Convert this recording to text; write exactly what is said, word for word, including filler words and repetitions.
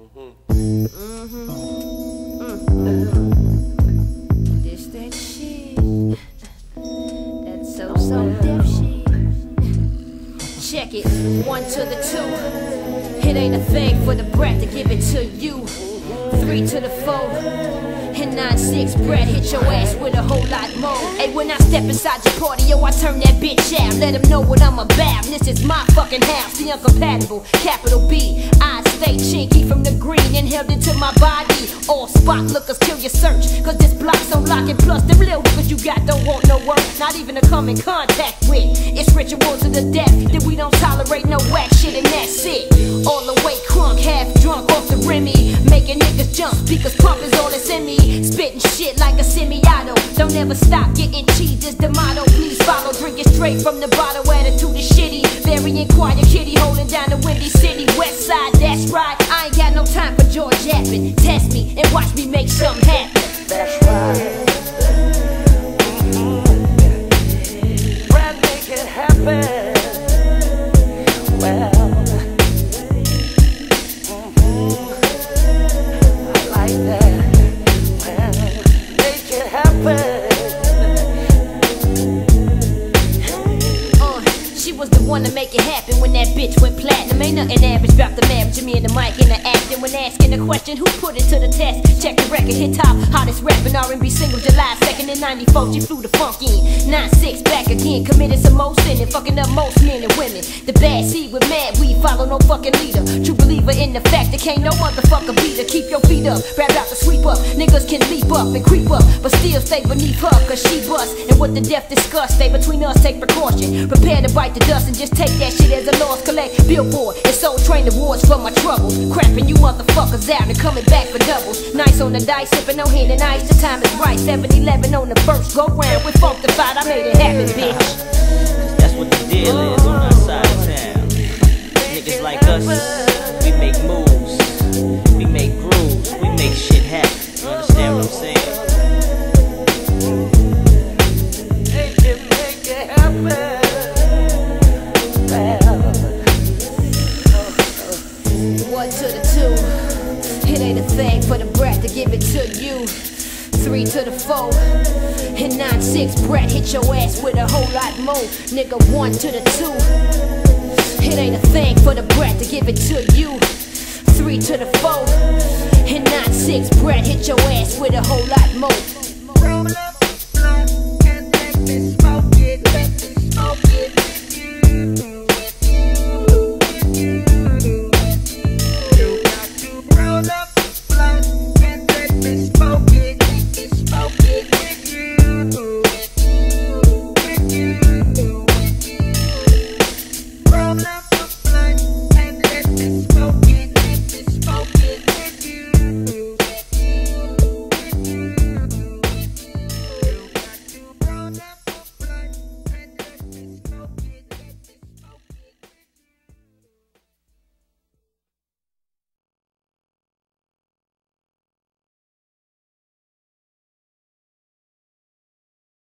Mm-hmm. Mm-hmm. Mm-hmm. This that shit. That's so so deaf shit. Check it. One to the two. It ain't a thing for the brat to give it to you. Three to the four. And nine six, Brat hit your ass with a whole lot more. Hey, when I step inside your party, yo, I turn that bitch out. Let them know what I'm about. This is my fucking house, the incompatible, capital B. I stay chinky from the green and held into my body. All spot lookers kill your search, cause this block's on lock. And plus, them little niggas you got don't want no work, not even to come in contact with. It's rituals to the death, that we don't tolerate no whack shit, and that's it. All the way crunk, half drunk off the Remy, making niggas jump, speakers pump is all that's in me. Spitting shit like a semi-auto. Don't ever stop, getting cheese is the motto. Please follow, drink it straight from the bottle. Attitude is shitty, very quiet kitty holding down the Windy City West Side, that's right. I ain't got no time for George yapping. Test me and watch me make something happen. That's right. Mm-hmm. Brat, make it happen. Well, mm-hmm. I like that. Uh, she was the one to make it happen when that bitch went platinum. Ain't nothing average about the marriage of me and the mic and the acting. When asking the question, who put it to the test? Check the record, hit top, hottest rapping R and B single July second in ninety-four. She flew the funk in. nine six back again, committed some more sin and fucking up most men and women. The bad seed with mad weed, follow no fucking leader. True believer in the fact that can't no motherfucker beat her. Keep your feet up, rap out the sweep up. Niggas can leap up and creep up, but still stay beneath her, cause she bust. And what the death discuss, stay between us, take precaution. Prepare to bite the dust and just take that shit as a loss. Collect billboard and Soul Train awards for my troubles. Crapping you motherfuckers out and coming back for doubles. Nice on the dice, sipping no hand and ice. The time is right, seven eleven on the first go round. With Funkified, I made it happen, bitch. That's what the deal is on our side of town. Niggas like us, we make moves, we make grooves, we make shit happen. You understand what I'm saying? Make it, make it happen. One to the two. It ain't a thing for the brat to give it to you. Three to the four. And nine six, Brat hit your ass with a whole lot more. Nigga, one to the two. It ain't a thing for the brat to give it to you. Three to the four. And nine six, Brat hit your ass with a whole lot more.